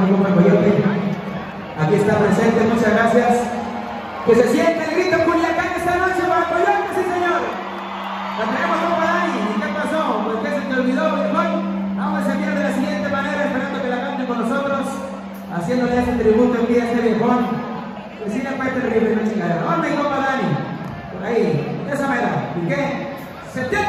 compa Coyote. Aquí está presente, muchas gracias. Que se siente el grito Culiacán esta noche para Coyote, sí señor. La tenemos, compa Dani. ¿Y qué pasó? ¿Por qué se te olvidó, viejón? Vamos a enviar de la siguiente manera, esperando que la canten con nosotros, haciéndole ese tributo en vida a este viejón. Que sí le cuesta el rifle, no chingadera. ¿Dónde, compa Dani? Por ahí, de esa manera. ¿Y qué? ¡Se te...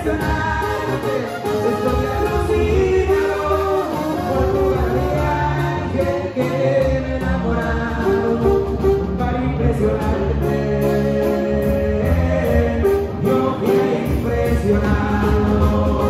impresionante, estoy alucinado por tu ángel que me he enamorado, para impresionarte, yo quedé impresionado.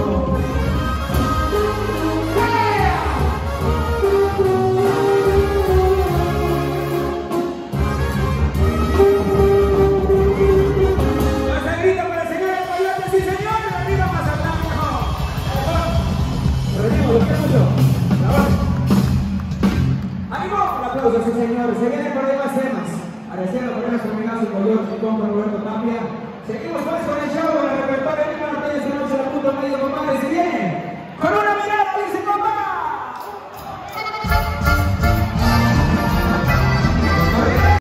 Sí, señor, se vienen por ahí más temas. Agradeciendo por haber terminado su color con Roberto Tapia. Seguimos pues con el show, con el repertorio de Martínez, esta noche la punto medio, compadre. Se viene con una